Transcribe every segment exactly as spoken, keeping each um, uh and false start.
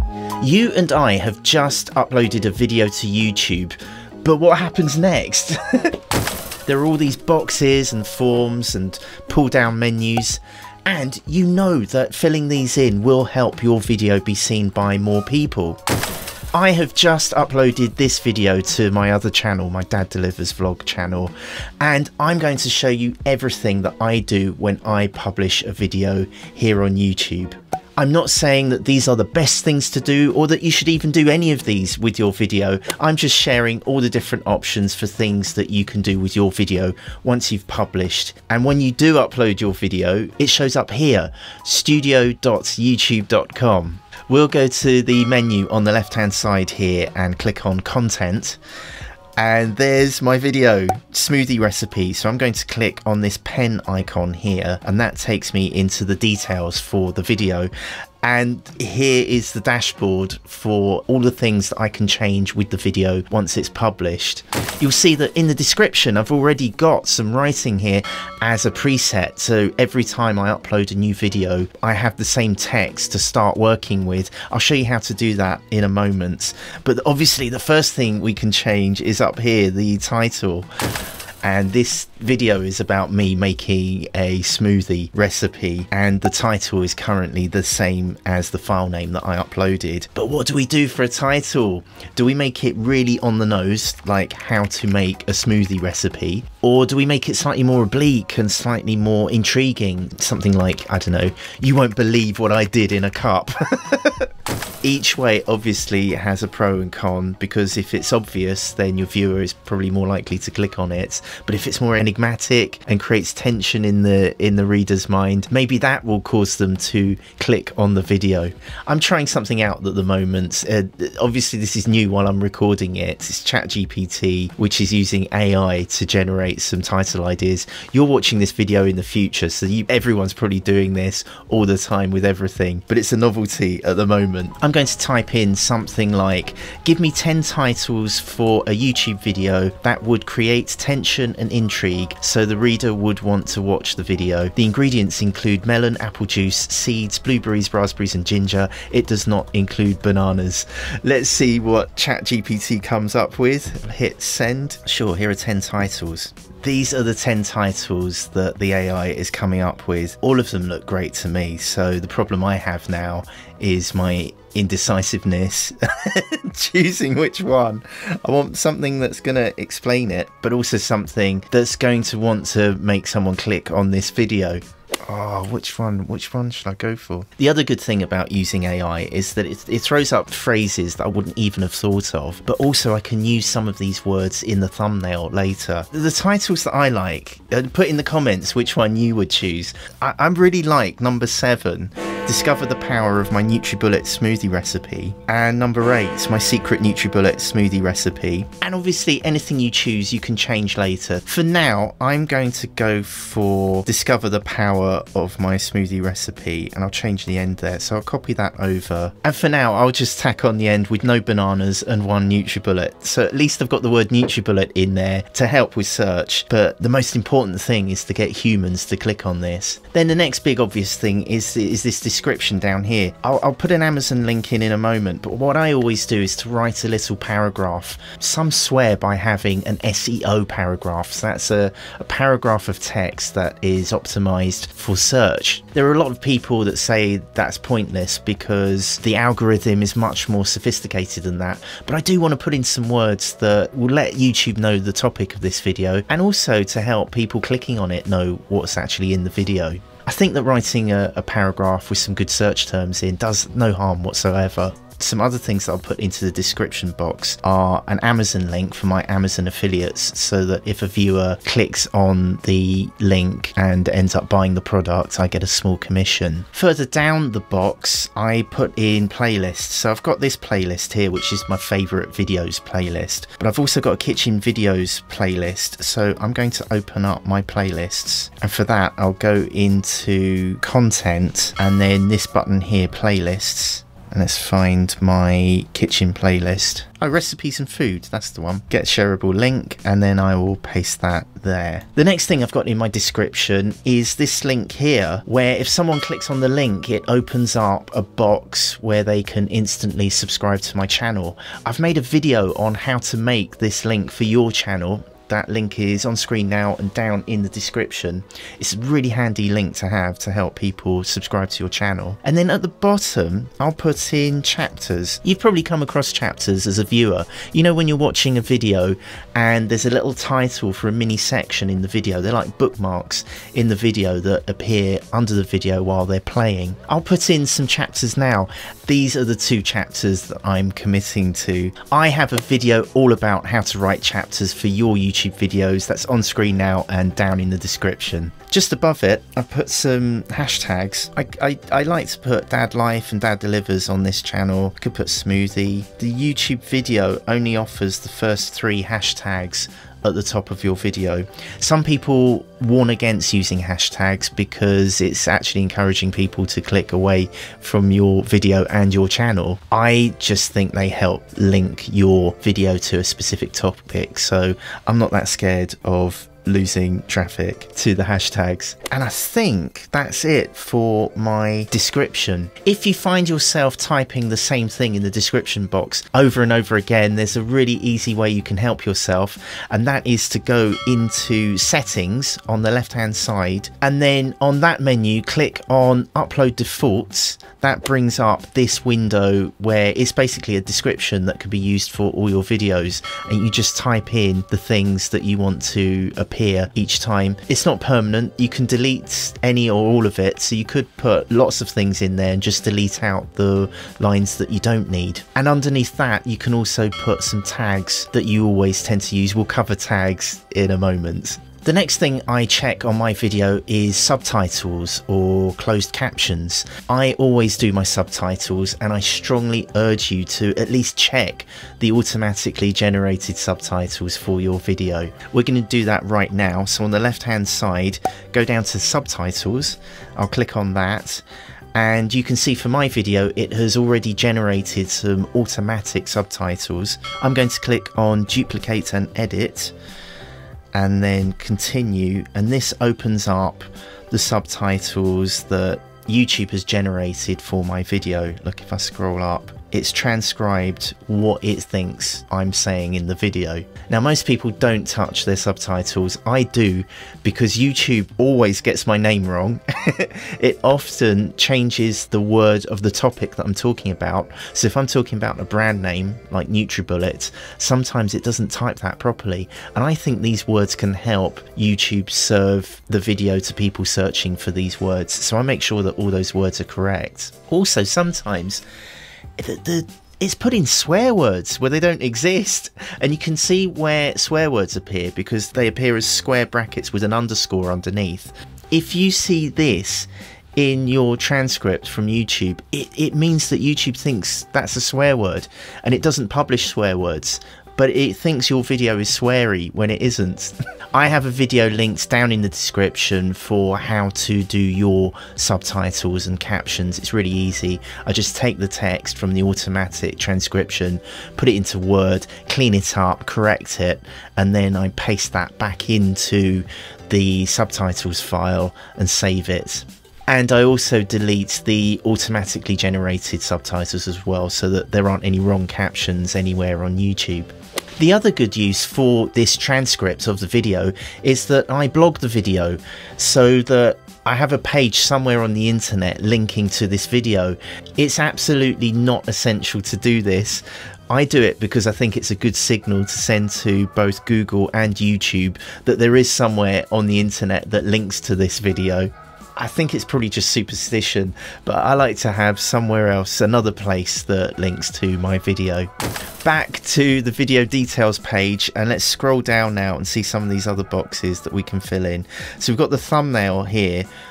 You and I have just uploaded a video to YouTube, but what happens next? There are all these boxes and forms and pull down menus, and you know that filling these in will help your video be seen by more people. I have just uploaded this video to my other channel, my Dad Delivers vlog channel, and I'm going to show you everything that I do when I publish a video here on YouTube. I'm not saying that these are the best things to do or that you should even do any of these with your video. I'm just sharing all the different options for things that you can do with your video once you've published. And when you do upload your video, it shows up here, studio dot youtube dot com. We'll go to the menu on the left hand side here and click on content. And there's my video, smoothie recipe. So I'm going to click on this pen icon here, and that takes me into the details for the video. And here is the dashboard for all the things that I can change with the video once it's published. You'll see that in the description, I've already got some writing here as a preset. So every time I upload a new video, I have the same text to start working with. I'll show you how to do that in a moment. But obviously the first thing we can change is up here, the title. And this video is about me making a smoothie recipe, and the title is currently the same as the file name that I uploaded. But what do we do for a title? Do we make it really on the nose, like how to make a smoothie recipe? Or do we make it slightly more oblique and slightly more intriguing? Something like, I don't know, you won't believe what I did in a cup. Each way obviously has a pro and con, because if it's obvious, then your viewer is probably more likely to click on it. But if it's more enigmatic and creates tension in the in the reader's mind, maybe that will cause them to click on the video. I'm trying something out at the moment. Uh, obviously this is new while I'm recording it. It's ChatGPT, which is using A I to generate some title ideas. You're watching this video in the future, so you, everyone's probably doing this all the time with everything, but it's a novelty at the moment. I'm going to type in something like, give me ten titles for a YouTube video that would create tension and intrigue so the reader would want to watch the video. The ingredients include melon, apple juice, seeds, blueberries, raspberries and ginger. It does not include bananas. Let's see what ChatGPT comes up with. Hit send. Sure, here are ten titles. These are the ten titles that the A I is coming up with. All of them look great to me, so the problem I have now is my indecisiveness choosing which one. I want something that's going to explain it, but also something that's going to want to make someone click on this video. Oh, which one? Which one should I go for? The other good thing about using A I is that it, it throws up phrases that I wouldn't even have thought of, but also I can use some of these words in the thumbnail later. The titles that I like, put in the comments which one you would choose. I, I really like number seven, discover the power of my NutriBullet smoothie recipe, and number eight, my secret NutriBullet smoothie recipe. And obviously anything you choose you can change later. For now, I'm going to go for discover the power of my smoothie recipe, and I'll change the end there, so I'll copy that over. And for now I'll just tack on the end with no bananas and one NutriBullet, so at least I've got the word NutriBullet in there to help with search. But the most important thing is to get humans to click on this. Then the next big obvious thing is is this description down here. I'll, I'll put an Amazon link in in a moment, but what I always do is to write a little paragraph. Some swear by having an S E O paragraph, so that's a, a paragraph of text that is optimized for search. There are a lot of people that say that's pointless because the algorithm is much more sophisticated than that, but I do want to put in some words that will let YouTube know the topic of this video, and also to help people clicking on it know what's actually in the video. I think that writing a, a paragraph with some good search terms in does no harm whatsoever. Some other things that I'll put into the description box are an Amazon link for my Amazon affiliates, so that if a viewer clicks on the link and ends up buying the product, I get a small commission. Further down the box, I put in playlists. So I've got this playlist here, which is my favorite videos playlist, but I've also got a kitchen videos playlist. So I'm going to open up my playlists, and for that I'll go into content and then this button here, playlists. And let's find my kitchen playlist. Oh, recipes and food, that's the one. Get shareable link, and then I will paste that there. The next thing I've got in my description is this link here, where if someone clicks on the link, it opens up a box where they can instantly subscribe to my channel. I've made a video on how to make this link for your channel. That link is on screen now and down in the description. It's a really handy link to have to help people subscribe to your channel. And then at the bottom, I'll put in chapters. You've probably come across chapters as a viewer. You know when you're watching a video and there's a little title for a mini section in the video. They're like bookmarks in the video that appear under the video while they're playing. I'll put in some chapters now. These are the two chapters that I'm committing to. I have a video all about how to write chapters for your YouTube videos. That's on screen now and down in the description. Just above it, I put some hashtags. I, I, I like to put Dad Life and Dad Delivers on this channel. I could put smoothie. The YouTube video only offers the first three hashtags at the top of your video. Some people warn against using hashtags because it's actually encouraging people to click away from your video and your channel. I just think they help link your video to a specific topic, so I'm not that scared of losing traffic to the hashtags. And I think that's it for my description. If you find yourself typing the same thing in the description box over and over again, there's a really easy way you can help yourself, and that is to go into settings on the left hand side, and then on that menu click on upload defaults. That brings up this window where it's basically a description that can be used for all your videos, and you just type in the things that you want to appear each time. It's not permanent. You can delete any or all of it, so you could put lots of things in there and just delete out the lines that you don't need. And underneath that you can also put some tags that you always tend to use. We'll cover tags in a moment. The next thing I check on my video is subtitles or closed captions. I always do my subtitles, and I strongly urge you to at least check the automatically generated subtitles for your video. We're going to do that right now. So on the left hand side, go down to subtitles. I'll click on that. And you can see for my video it has already generated some automatic subtitles. I'm going to click on duplicate and edit, and then continue, and this opens up the subtitles that YouTube has generated for my video. Look, if I scroll up, it's transcribed what it thinks I'm saying in the video. Now, most people don't touch their subtitles. I do, because YouTube always gets my name wrong. It often changes the word of the topic that I'm talking about. So if I'm talking about a brand name like NutriBullet, sometimes it doesn't type that properly. And I think these words can help YouTube serve the video to people searching for these words. So I make sure that all those words are correct. Also, sometimes the, the it's put in swear words where they don't exist, and you can see where swear words appear because they appear as square brackets with an underscore underneath. If you see this in your transcript from YouTube, it, it means that YouTube thinks that's a swear word, and it doesn't publish swear words, but it thinks your video is sweary when it isn't. I have a video linked down in the description for how to do your subtitles and captions. It's really easy. I just take the text from the automatic transcription, put it into Word, clean it up, correct it, and then I paste that back into the subtitles file and save it. And I also delete the automatically generated subtitles as well, so that there aren't any wrong captions anywhere on YouTube. The other good use for this transcript of the video is that I blog the video, so that I have a page somewhere on the internet linking to this video. It's absolutely not essential to do this. I do it because I think it's a good signal to send to both Google and YouTube that there is somewhere on the internet that links to this video. I think it's probably just superstition, but I like to have somewhere else, another place that links to my video. Back to the video details page, and let's scroll down now and see some of these other boxes that we can fill in. So we've got the thumbnail here,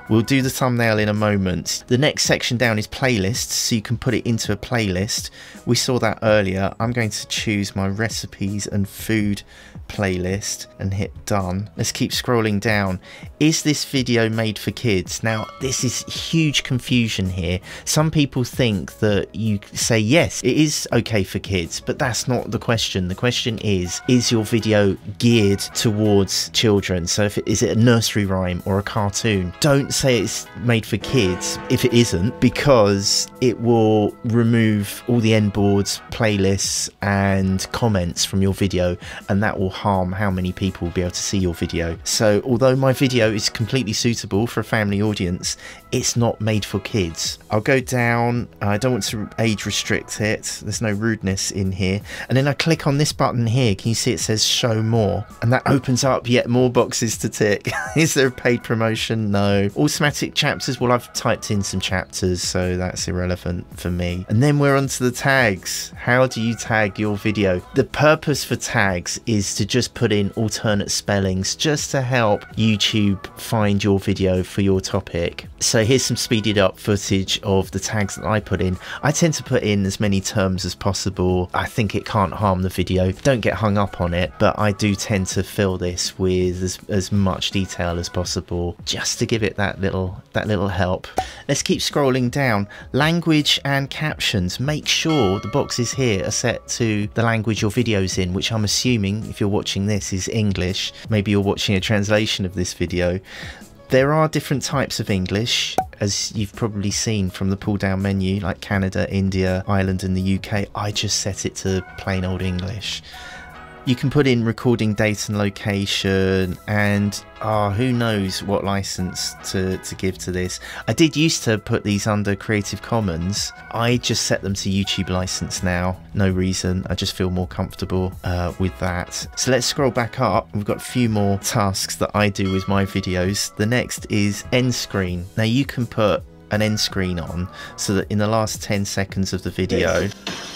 We'll do the thumbnail in a moment. The next section down is playlists, so you can put it into a playlist. We saw that earlier. I'm going to choose my recipes and food playlist and hit done. Let's keep scrolling down. Is this video made for kids? Now, this is huge confusion here. Some people think that you say yes, it is okay for kids, but that's not the question. The question is, is your video geared towards children? So if it, is it a nursery rhyme or a cartoon? Don't say it's made for kids if it isn't, because it will remove all the end boards, playlists and comments from your video, and that will harm how many people will be able to see your video. So although my video is completely suitable for a family audience, it's not made for kids. I'll go down. I don't want to age restrict it. There's no rudeness in here. And then I click on this button here. Can you see it says show more? And that opens up yet more boxes to tick. Is there a paid promotion? No. Automatic chapters. Well, I've typed in some chapters, so that's irrelevant for me. And then we're onto the tags. How do you tag your video? The purpose for tags is to just put in alternate spellings just to help YouTube find your video for your topic. So here's some speeded up footage of the tags that I put in. I tend to put in as many terms as possible. I think it can't harm the video. Don't get hung up on it, but I do tend to fill this with as, as much detail as possible just to give it that little that little help. Let's keep scrolling down. Language and captions. Make sure the boxes here are set to the language your video's in, which I'm assuming, if you're watching this, is English. Maybe you're watching a translation of this video. There are different types of English, as you've probably seen from the pull down menu, like Canada, India, Ireland and the U K. I just set it to plain old English. You can put in recording date and location, and oh, who knows what license to, to give to this. I did used to put these under Creative Commons. I just set them to YouTube license now. No reason. I just feel more comfortable uh, with that. So let's scroll back up. We've got a few more tasks that I do with my videos. The next is end screen. Now you can put an end screen on so that in the last ten seconds of the video,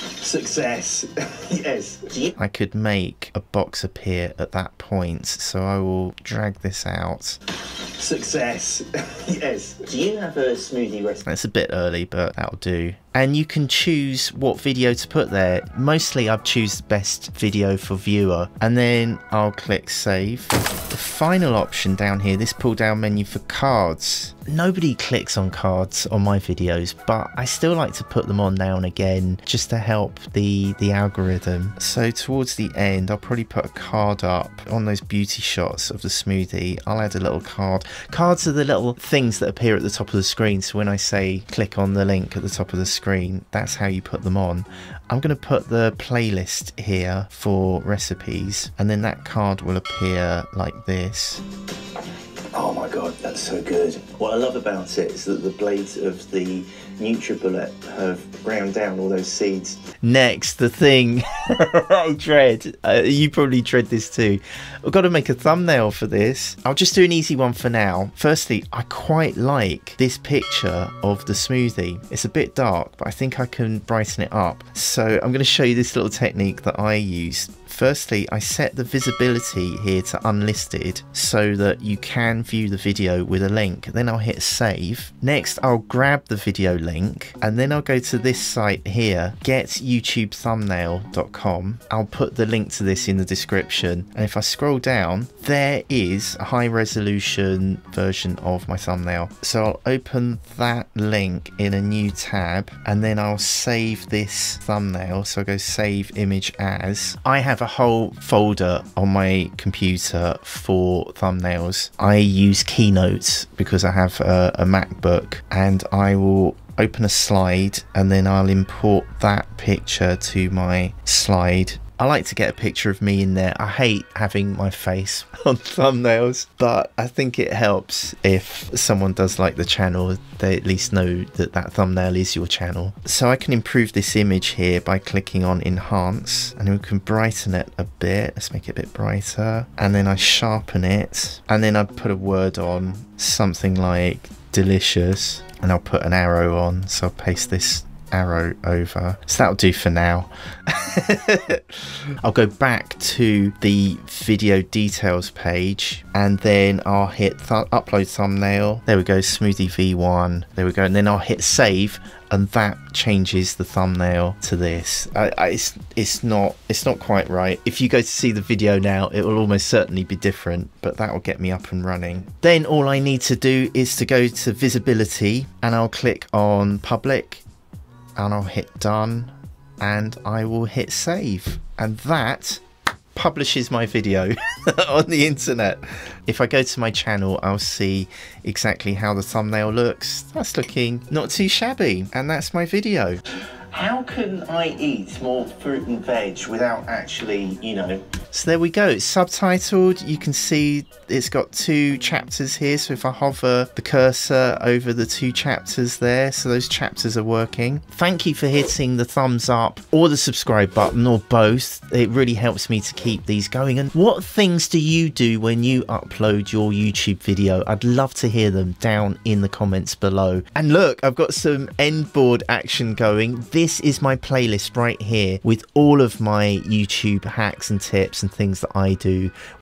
success. Yes. I could make a box appear at that point, so I will drag this out. Success. Yes. Do you have a smoothie recipe? It's a bit early, but that'll do. And you can choose what video to put there. Mostly I choose the best video for viewer, and then I'll click save. The final option down here, this pull down menu for cards. Nobody clicks on cards on my videos, but I still like to put them on now and again just to help the the algorithm. So towards the end, I'll probably put a card up on those beauty shots of the smoothie. I'll add a little card. Cards are the little things that appear at the top of the screen, so when I say click on the link at the top of the screen, that's how you put them on. I'm going to put the playlist here for recipes, and then that card will appear like this. Oh my god, that's so good. What I love about it is that the blades of the NutriBullet have ground down all those seeds. Next, the thing I dread. Uh, you probably dread this too. I've got to make a thumbnail for this. I'll just do an easy one for now. Firstly, I quite like this picture of the smoothie. It's a bit dark, but I think I can brighten it up. So I'm going to show you this little technique that I use. Firstly, I set the visibility here to unlisted so that you can view the video with a link. Then I'll hit save. Next, I'll grab the video link, and then I'll go to this site here, get youtube thumbnail dot com. I'll put the link to this in the description, and if I scroll down, there is a high resolution version of my thumbnail. So I'll open that link in a new tab, and then I'll save this thumbnail. So I'll go save image as. I have a whole folder on my computer for thumbnails. I use Keynote because I have a, a MacBook, and I will open a slide and then I'll import that picture to my slide. I like to get a picture of me in there. I hate having my face on thumbnails, but I think it helps if someone does like the channel, they at least know that that thumbnail is your channel. So I can improve this image here by clicking on enhance, and we can brighten it a bit. Let's make it a bit brighter. And then I sharpen it, and then I put a word on, something like delicious, and I'll put an arrow on. So I'll paste this arrow over. So that'll do for now. I'll go back to the video details page and then I'll hit th upload thumbnail. There we go, Smoothie V one. There we go, and then I'll hit save, and that changes the thumbnail to this. I, I, it's it's not it's not quite right. If you go to see the video now, it will almost certainly be different, but that will get me up and running. Then all I need to do is to go to visibility, and I'll click on public, and I'll hit done, and I will hit save, and that publishes my video on the internet. If I go to my channel, I'll see exactly how the thumbnail looks. That's looking not too shabby, and that's my video. How can I eat more fruit and veg without actually, you know... So there we go, it's subtitled. You can see it's got two chapters here, so if I hover the cursor over the two chapters there, so those chapters are working. Thank you for hitting the thumbs up or the subscribe button, or both. It really helps me to keep these going. And what things do you do when you upload your YouTube video? I'd love to hear them down in the comments below. And look, I've got some end board action going. This is my playlist right here with all of my YouTube hacks and tips and things that I do